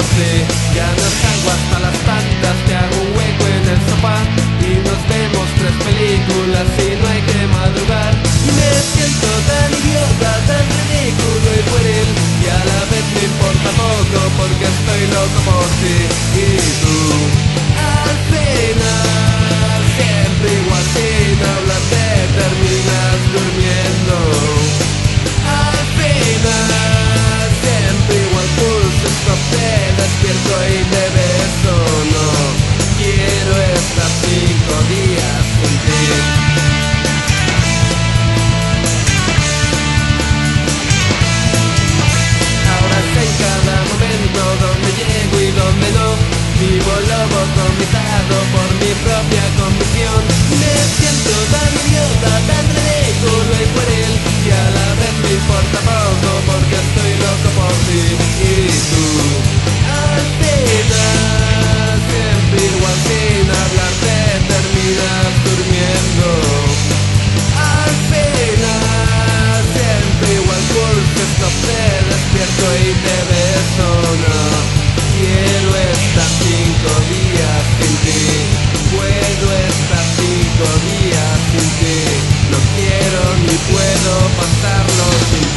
si. Ya no salgo hasta las tantas, te hago un hueco en el sofá y nos vemos 3 películas y no hay que madrugar. Y me siento tan idiota, tan ridículo y pueril, y a la vez me importa poco porque estoy loco por ti. Y tú, al final, siempre igual sin hablar te terminas durmiendo. Al final, siempre igual pulso stop, te despierto y te beso. No quiero estar 5 días sin ti. Ahora sé en cada momento donde llego y donde no. Vivo lobotomizado por mi propia convicción. Me siento tan idiota, tan ridículo y pueril, y a la vez me importa poco porque estoy loco por ti. Y tú, al final, siempre igual sin hablar te terminas durmiendo. Al final, siempre igual pulso stop, te despierto y te beso. No quiero estar 5 días sin ti. Puedo estar 5 días sin ti. No quiero ni puedo pasarlo sin ti.